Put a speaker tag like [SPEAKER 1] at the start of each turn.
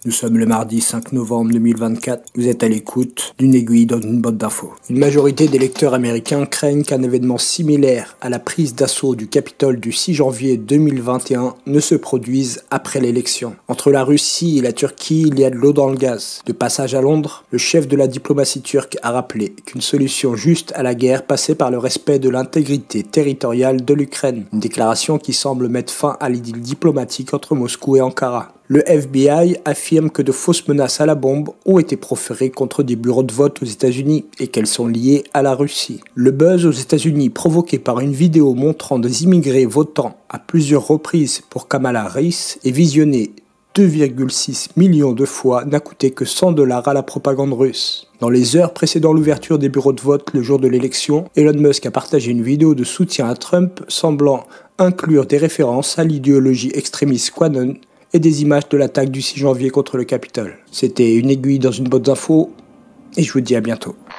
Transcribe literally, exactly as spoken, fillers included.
[SPEAKER 1] Nous sommes le mardi cinq novembre deux mille vingt-quatre. Vous êtes à l'écoute d'une aiguille dans une botte d'infos. Une majorité d'électeurs américains craignent qu'un événement similaire à la prise d'assaut du Capitole du six janvier deux mille vingt et un ne se produise après l'élection. Entre la Russie et la Turquie, il y a de l'eau dans le gaz. De passage à Londres, le chef de la diplomatie turque a rappelé qu'une solution juste à la guerre passait par le respect de l'intégrité territoriale de l'Ukraine. Une déclaration qui semble mettre fin à l'idylle diplomatique entre Moscou et Ankara. Le F B I affirme que de fausses menaces à la bombe ont été proférées contre des bureaux de vote aux États-Unis et qu'elles sont liées à la Russie. Le buzz aux États-Unis provoqué par une vidéo montrant des immigrés votant à plusieurs reprises pour Kamala Harris est visionné deux virgule six millions de fois n'a coûté que cent dollars à la propagande russe. Dans les heures précédant l'ouverture des bureaux de vote le jour de l'élection, Elon Musk a partagé une vidéo de soutien à Trump semblant inclure des références à l'idéologie extrémiste QAnon et des images de l'attaque du six janvier contre le Capitole. C'était une aiguille dans une botte d'infos et je vous dis à bientôt.